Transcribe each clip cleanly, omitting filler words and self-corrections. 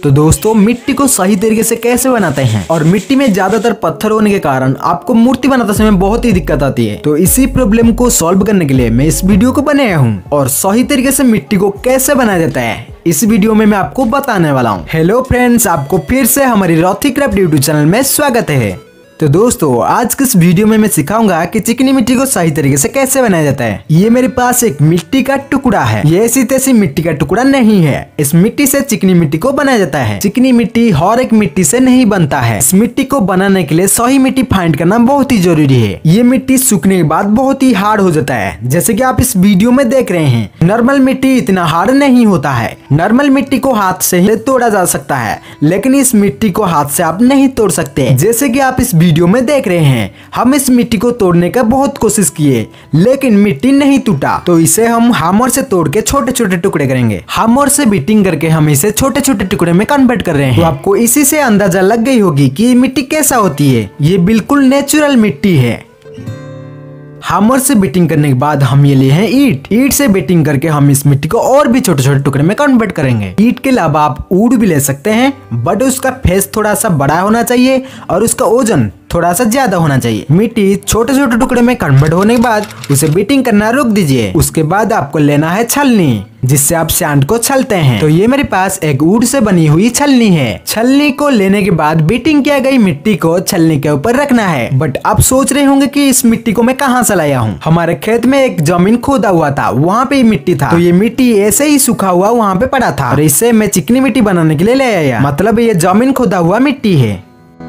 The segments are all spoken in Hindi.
तो दोस्तों मिट्टी को सही तरीके से कैसे बनाते हैं, और मिट्टी में ज्यादातर पत्थर होने के कारण आपको मूर्ति बनाते समय बहुत ही दिक्कत आती है। तो इसी प्रॉब्लम को सॉल्व करने के लिए मैं इस वीडियो को बनाया हूँ, और सही तरीके से मिट्टी को कैसे बनाया जाता है इस वीडियो में मैं आपको बताने वाला हूँ। हेलो फ्रेंड्स, आपको फिर से हमारी रॉथी क्राफ्ट यूट्यूब चैनल में स्वागत है। तो दोस्तों आज के इस वीडियो में मैं सिखाऊंगा कि चिकनी मिट्टी को सही तरीके से कैसे बनाया जाता है। ये मेरे पास एक मिट्टी का टुकड़ा है, ये ऐसी तैसी मिट्टी का टुकड़ा नहीं है। इस मिट्टी से चिकनी मिट्टी को बनाया जाता है। चिकनी मिट्टी हर एक मिट्टी से नहीं बनता है। इस मिट्टी को बनाने के लिए सही मिट्टी फाइंड करना बहुत ही जरूरी है। ये मिट्टी सूखने के बाद बहुत ही हार्ड हो जाता है, जैसे कि आप इस वीडियो में देख रहे हैं। नॉर्मल मिट्टी इतना हार्ड नहीं होता है। नॉर्मल मिट्टी को हाथ से ही तोड़ा जा सकता है, लेकिन इस मिट्टी को हाथ से आप नहीं तोड़ सकते। जैसे कि आप इस वीडियो में देख रहे हैं, हम इस मिट्टी को तोड़ने का बहुत कोशिश किए, लेकिन मिट्टी नहीं टूटा। तो इसे हम हैमर से तोड़ के छोटे छोटे टुकड़े करेंगे। हैमर से बीटिंग करके हम इसे छोटे छोटे टुकड़े में कन्वर्ट कर रहे हैं। तो आपको इसी से अंदाजा लग गई होगी कि ये मिट्टी कैसा होती है। ये बिल्कुल नेचुरल मिट्टी है। हैमर से बीटिंग करने के बाद हम ये लिए हैं ईंट से बीटिंग करके हम इस मिट्टी को और भी छोटे छोटे टुकड़े में कन्वर्ट करेंगे। ईंट के अलावा आप ऊड भी ले सकते हैं, बट उसका फेस थोड़ा सा बड़ा होना चाहिए और उसका वजन थोड़ा सा ज्यादा होना चाहिए। मिट्टी छोटे छोटे टुकड़े में कन्वर्ट होने के बाद उसे बीटिंग करना रोक दीजिए। उसके बाद आपको लेना है छलनी, जिससे आप सैंड को छलते हैं। तो ये मेरे पास एक वुड से बनी हुई छलनी है। छलनी को लेने के बाद बीटिंग किया गई मिट्टी को छलनी के ऊपर रखना है। बट आप सोच रहे होंगे कि इस मिट्टी को मैं कहाँ से लाया हूँ। हमारे खेत में एक जमीन खोदा हुआ था, वहाँ पे मिट्टी था। तो ये मिट्टी ऐसे ही सूखा हुआ वहाँ पे पड़ा था, और इससे मैं चिकनी मिट्टी बनाने के लिए ले आया। मतलब ये जमीन खोदा हुआ मिट्टी है।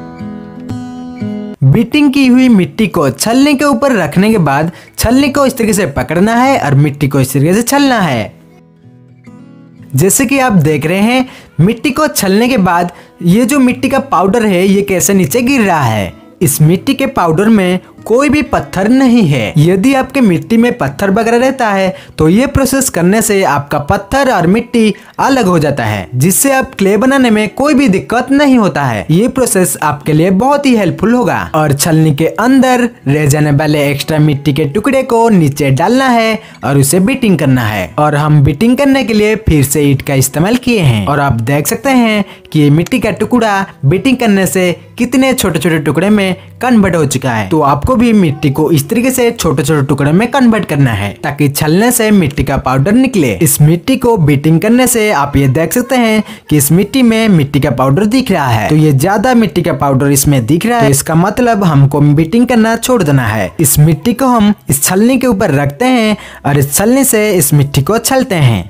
बीटिंग की हुई मिट्टी को छलनी के ऊपर रखने के बाद छलनी को इस तरीके से पकड़ना है और मिट्टी को इस तरीके से छलना है। जैसे कि आप देख रहे हैं, मिट्टी को छलने के बाद ये जो मिट्टी का पाउडर है ये कैसे नीचे गिर रहा है। इस मिट्टी के पाउडर में कोई भी पत्थर नहीं है। यदि आपके मिट्टी में पत्थर वगैरह रहता है तो ये प्रोसेस करने से आपका पत्थर और मिट्टी अलग हो जाता है, जिससे आप क्ले बनाने में कोई भी दिक्कत नहीं होता है। ये प्रोसेस आपके लिए बहुत ही हेल्पफुल होगा। और छलनी के अंदर रह जाने वाले एक्स्ट्रा मिट्टी के टुकड़े को नीचे डालना है और उसे बीटिंग करना है। और हम बीटिंग करने के लिए फिर से ईंट का इस्तेमाल किए हैं। और आप देख सकते हैं कि ये मिट्टी का टुकड़ा बीटिंग करने से कितने छोटे छोटे टुकड़े में कन्वर्ट हो चुका है। तो आपको भी मिट्टी को इस तरीके से छोटे छोटे टुकड़े में कन्वर्ट करना है, ताकि छलने से मिट्टी का पाउडर निकले। इस मिट्टी को बीटिंग करने से आप ये देख सकते हैं कि इस मिट्टी में मिट्टी का पाउडर दिख रहा है। तो ये ज्यादा मिट्टी का पाउडर इसमें दिख रहा है, तो इसका मतलब हमको बीटिंग करना छोड़ देना है। इस मिट्टी को हम इस छलनी के ऊपर रखते हैं और इस छलनी से इस मिट्टी को छलते हैं।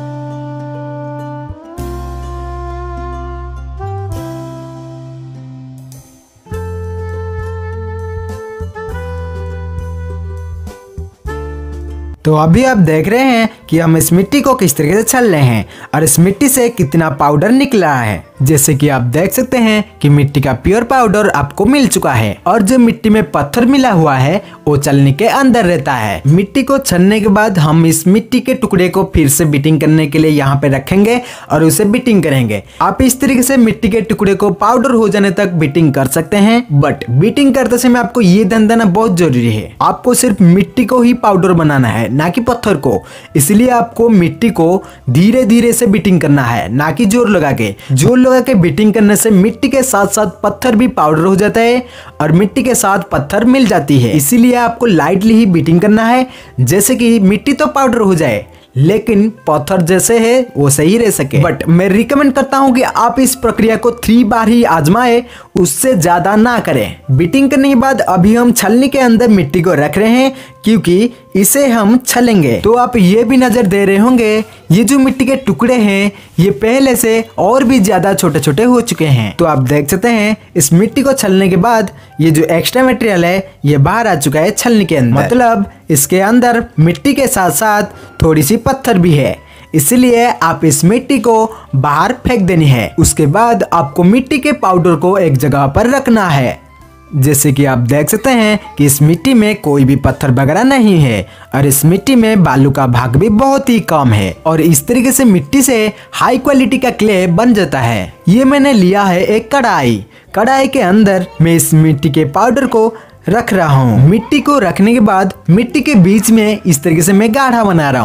तो अभी आप देख रहे हैं कि हम इस मिट्टी को किस तरीके से छल रहे हैं और इस मिट्टी से कितना पाउडर निकला है। जैसे कि आप देख सकते हैं कि मिट्टी का प्योर पाउडर आपको मिल चुका है, और जो मिट्टी में पत्थर मिला हुआ है वो छलनी के अंदर रहता है। मिट्टी को छलने के बाद हम इस मिट्टी के टुकड़े को फिर से बीटिंग करने के लिए यहाँ पे रखेंगे और उसे बीटिंग करेंगे। आप इस तरीके से मिट्टी के टुकड़े को पाउडर हो जाने तक बीटिंग कर सकते हैं, बट बीटिंग करते समय आपको ये ध्यान देना बहुत जरूरी है। आपको सिर्फ मिट्टी को ही पाउडर बनाना है, ना कि पत्थर को। इसलिए आपको मिट्टी को धीरे धीरे से बीटिंग करना है, ना कि जोर लगा के। जोर लगा के बीटिंग करने से मिट्टी के साथ साथ पत्थर भी पाउडर हो जाता है और मिट्टी के साथ पत्थर मिल जाती है। इसीलिए आपको लाइटली ही बीटिंग करना है, जैसे कि मिट्टी तो पाउडर हो जाए लेकिन पत्थर जैसे है वो सही रह सके। बट मैं रिकमेंड करता हूँ कि आप इस प्रक्रिया को 3 बार ही आजमाए, उससे ज्यादा ना करें। बीटिंग करने के बाद अभी हम छलनी के अंदर मिट्टी को रख रहे हैं, क्योंकि इसे हम छलेंगे। तो आप ये भी नजर दे रहे होंगे, ये जो मिट्टी के टुकड़े हैं ये पहले से और भी ज्यादा छोटे छोटे हो चुके हैं। तो आप देख सकते हैं इस मिट्टी को छलने के बाद ये जो एक्स्ट्रा मटेरियल है ये बाहर आ चुका है छलनी के अंदर। मतलब इसके अंदर मिट्टी के साथ साथ थोड़ी सी पत्थर भी है, इसलिए आप इस मिट्टी को बाहर फेंक देनी है। उसके बाद आपको मिट्टी के पाउडर को एक जगह पर रखना है। जैसे कि आप देख सकते हैं कि इस मिट्टी में कोई भी पत्थर वगैरह नहीं है, और इस मिट्टी में बालू का भाग भी बहुत ही कम है, और इस तरीके से मिट्टी से हाई क्वालिटी का क्ले बन जाता है। ये मैंने लिया है एक कढ़ाई के अंदर मैं इस मिट्टी के पाउडर को रख रहा हूँ। मिट्टी को रखने के बाद मिट्टी के बीच में इस तरीके से मैं गाढ़ा बना रहा हूँ।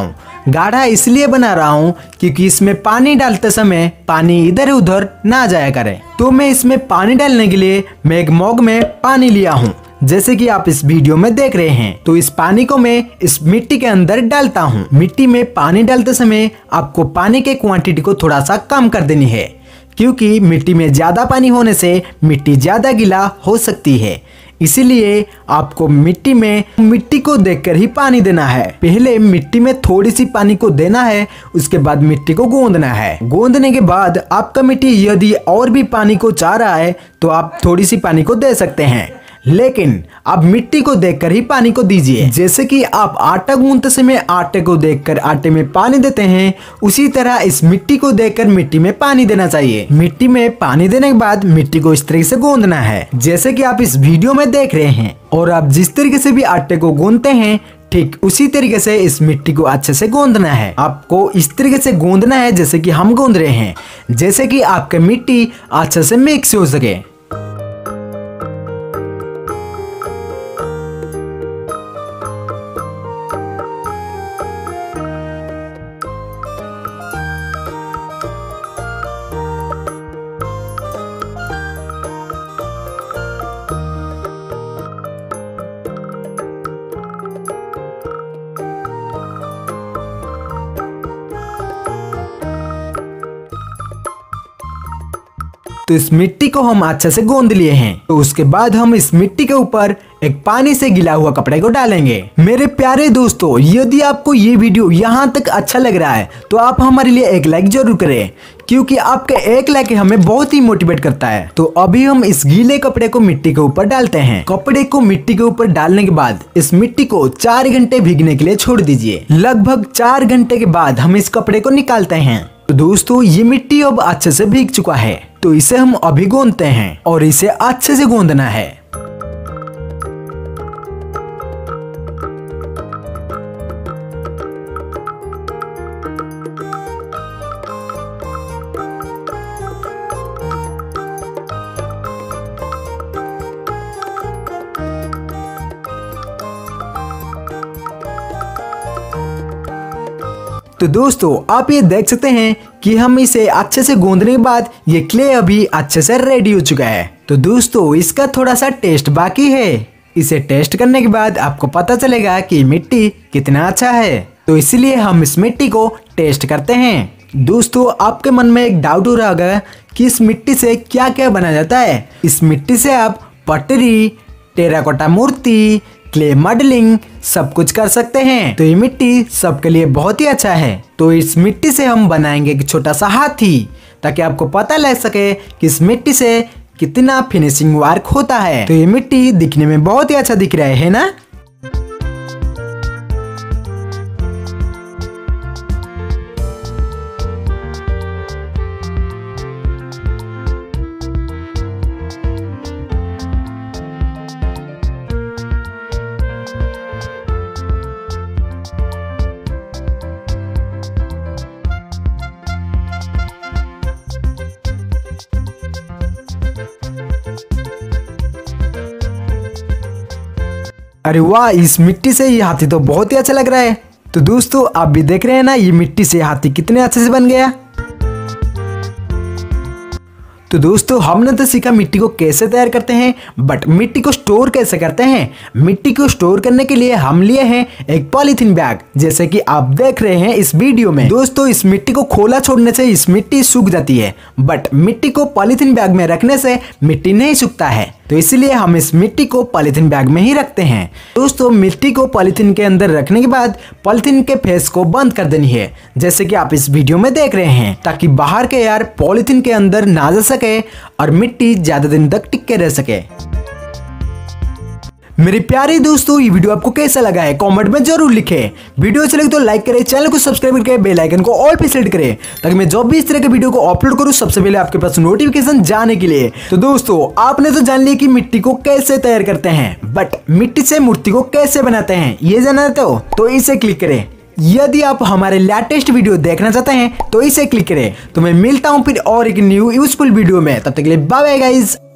गाढ़ा इसलिए बना रहा हूँ क्योंकि इसमें पानी डालते समय पानी इधर उधर ना जाया करे। तो मैं इसमें पानी डालने के लिए मैं एक मग में पानी लिया हूँ, जैसे कि आप इस वीडियो में देख रहे हैं। तो इस पानी को मैं इस मिट्टी के अंदर डालता हूँ। मिट्टी में पानी डालते समय आपको पानी के क्वांटिटी को थोड़ा सा कम कर देनी है, क्योंकि मिट्टी में ज्यादा पानी होने से मिट्टी ज्यादा गीला हो सकती है। इसीलिए आपको मिट्टी को देखकर ही पानी देना है। पहले मिट्टी में थोड़ी सी पानी को देना है, उसके बाद मिट्टी को गूंदना है। गूंदने के बाद आपका मिट्टी यदि और भी पानी को चाह रहा है तो आप थोड़ी सी पानी को दे सकते हैं, लेकिन आप मिट्टी को देखकर ही पानी को दीजिए। जैसे कि आप आटा गूंदते समय आटे को देखकर आटे में पानी देते हैं, उसी तरह इस मिट्टी को देखकर मिट्टी में पानी देना चाहिए। मिट्टी में पानी देने के बाद मिट्टी को इस तरीके से गूंदना है, जैसे कि आप इस वीडियो में देख रहे हैं। और आप जिस तरीके से भी आटे को गूंदते हैं, ठीक उसी तरीके से इस मिट्टी को अच्छे से गूंदना है। आपको इस तरीके से गूंदना है जैसे कि हम गूंद रहे हैं, जैसे कि आपकी मिट्टी अच्छे से मिक्स हो सके। तो इस मिट्टी को हम अच्छे से गूंद लिए हैं। तो उसके बाद हम इस मिट्टी के ऊपर एक पानी से गिला हुआ कपड़े को डालेंगे। मेरे प्यारे दोस्तों, यदि आपको ये वीडियो यहाँ तक अच्छा लग रहा है तो आप हमारे लिए एक लाइक जरूर करें, क्योंकि आपका एक लाइक हमें बहुत ही मोटिवेट करता है। तो अभी हम इस गीले कपड़े को मिट्टी के ऊपर डालते हैं। कपड़े को मिट्टी के ऊपर डालने के बाद इस मिट्टी को 4 घंटे भीगने के लिए छोड़ दीजिए। लगभग 4 घंटे के बाद हम इस कपड़े को निकालते हैं। तो दोस्तों, ये मिट्टी अब अच्छे से भीग चुका है, तो इसे हम अभी गूंदते हैं और इसे अच्छे से गूंदना है। तो दोस्तों, आप ये देख सकते हैं कि हम इसे अच्छे से गूंदने के बाद ये क्ले अभी अच्छे से रेडी हो चुका है। तो दोस्तों, इसका थोड़ा सा टेस्ट बाकी है। इसे टेस्ट करने के बाद आपको पता चलेगा कि मिट्टी कितना अच्छा है। तो इसलिए हम इस मिट्टी को टेस्ट करते हैं। दोस्तों, आपके मन में एक डाउट हो रहा होगा कि इस मिट्टी से क्या क्या बनाया जाता है। इस मिट्टी से आप पटरी, टेराकोटा मूर्ति, क्ले मॉडलिंग सब कुछ कर सकते हैं। तो ये मिट्टी सबके लिए बहुत ही अच्छा है। तो इस मिट्टी से हम बनाएंगे एक छोटा सा हाथी, ताकि आपको पता लग सके कि इस मिट्टी से कितना फिनिशिंग वर्क होता है। तो ये मिट्टी दिखने में बहुत ही अच्छा दिख रहा है ना। अरे वाह, इस मिट्टी से ये हाथी तो बहुत ही अच्छा लग रहा है। तो दोस्तों, आप भी देख रहे हैं ना, ये मिट्टी से हाथी कितने अच्छे से बन गया। तो दोस्तों, हमने तो सीखा मिट्टी को कैसे तैयार करते हैं, बट मिट्टी को स्टोर कैसे करते हैं। मिट्टी को स्टोर करने के लिए हम लिए हैं एक पॉलीथीन बैग, जैसे कि आप देख रहे हैं इस वीडियो में। दोस्तों, इस मिट्टी को खोला छोड़ने से इस मिट्टी सूख जाती है, बट मिट्टी को पॉलीथीन बैग में रखने से मिट्टी नहीं सूखता है। तो इसलिए हम इस मिट्टी को पॉलीथीन बैग में ही रखते हैं। दोस्तों, मिट्टी को पॉलीथीन के अंदर रखने के बाद पॉलीथीन के फेस को बंद कर देनी है, जैसे कि आप इस वीडियो में देख रहे हैं, ताकि बाहर के एयर पॉलीथीन के अंदर ना जा सके और मिट्टी ज्यादा दिन तक टिक के रह सके। मेरे प्यारे दोस्तों, ये वीडियो आपको कैसा लगा है कमेंट में जरूर लिखें। वीडियो अच्छा लगे तो लाइक करें, चैनल को सब्सक्राइब करके बेल आइकन को ऑल पे सेट करें, ताकि मैं जब भी इस तरह के वीडियो को अपलोड करूं सबसे पहले आपके पास नोटिफिकेशन जाने के लिए। तो दोस्तों, आपने तो जान लिया कि मिट्टी को कैसे तैयार करते हैं, बट मिट्टी से मूर्ति को कैसे बनाते हैं ये जाना तो इसे क्लिक करें। यदि आप हमारे लेटेस्ट वीडियो देखना चाहते हैं तो इसे क्लिक करें। तो मैं मिलता हूँ फिर और एक न्यू यूजफुल वीडियो में, तब तक के लिए बाय बाय गाइस।